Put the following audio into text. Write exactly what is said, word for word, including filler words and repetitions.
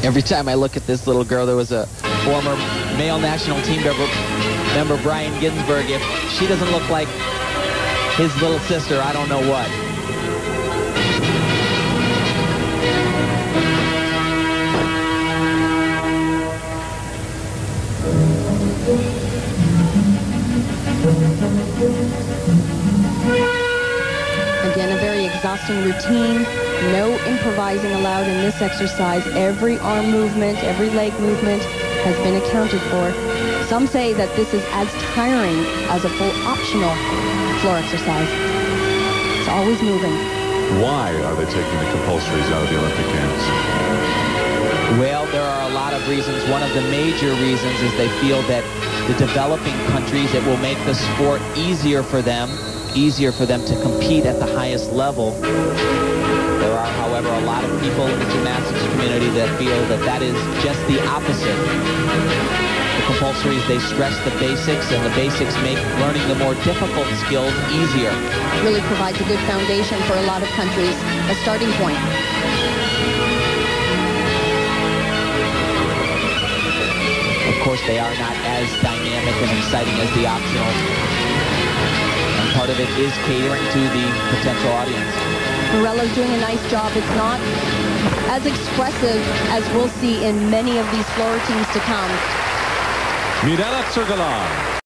Every time I look at this little girl, there was a former male national team member, member Brian Ginsberg. If she doesn't look like his little sister, I don't know what. Again, a very exhausting routine. No improvising allowed in this exercise. Every arm movement, every leg movement has been accounted for. Some say that this is as tiring as a full optional floor exercise. It's always moving. Why are they taking the compulsories out of the Olympic Games? Well, there are a lot of reasons. One of the major reasons is they feel that the developing countries, it will make the sport easier for them, easier for them to compete at the highest level. There are, however, a lot of people in the gymnastics community that feel that that is just the opposite. The compulsories, they stress the basics, and the basics make learning the more difficult skills easier. Really provides a good foundation for a lot of countries, a starting point. Of course, they are not as dynamic and exciting as the optional. And part of it is catering to the potential audience. Morello's doing a nice job. It's not as expressive as we'll see in many of these floor routines to come. Mirela Tsurgalan.